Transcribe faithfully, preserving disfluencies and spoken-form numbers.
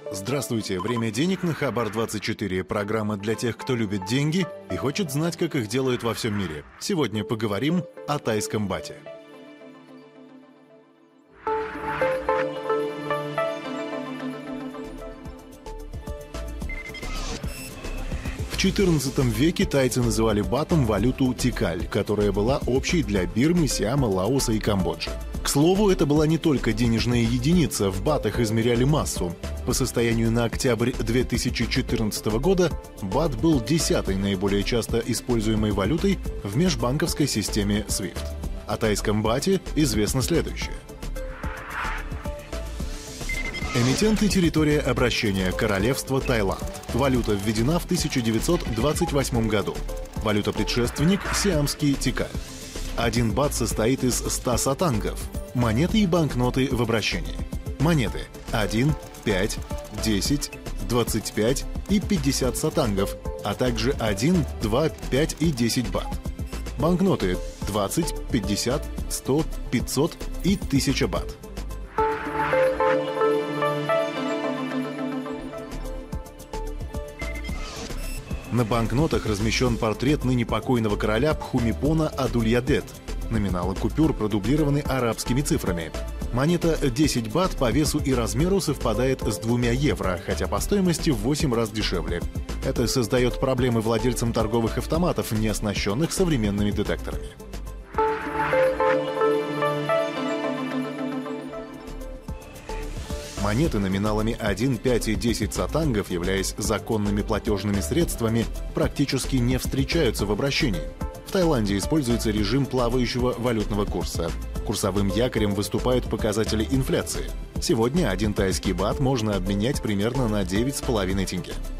Здравствуйте! Время денег на Хабар двадцать четыре. Программа для тех, кто любит деньги и хочет знать, как их делают во всем мире. Сегодня поговорим о тайском бате. В четырнадцатом веке тайцы называли батом валюту тикаль, которая была общей для Бирмы, Сиама, Лаоса и Камбоджи. К слову, это была не только денежная единица, в батах измеряли массу. По состоянию на октябрь две тысячи четырнадцатого года бат был десятой наиболее часто используемой валютой в межбанковской системе свифт. О тайском бате известно следующее. Эмитент и территория обращения – Королевство Таиланд. Валюта введена в тысяча девятьсот двадцать восьмом году. Валюта-предшественник – сиамский тикаль. Один бат состоит из ста сатангов – монеты и банкноты в обращении. Монеты – один, пять, десять, двадцать пять и пятьдесят сатангов, а также один, два, пять и десять бат. Банкноты – двадцать, пятьдесят, сто, пятьсот и тысяча бат. На банкнотах размещен портрет ныне покойного короля Пхумипона Адульядет. Номиналы купюр продублированы арабскими цифрами. Монета десять бат по весу и размеру совпадает с двумя евро, хотя по стоимости в восемь раз дешевле. Это создает проблемы владельцам торговых автоматов, не оснащенных современными детекторами. Монеты номиналами один, пять и десять сатангов, являясь законными платежными средствами, практически не встречаются в обращении. В Таиланде используется режим плавающего валютного курса. Курсовым якорем выступают показатели инфляции. Сегодня один тайский бат можно обменять примерно на девять с половиной тенге.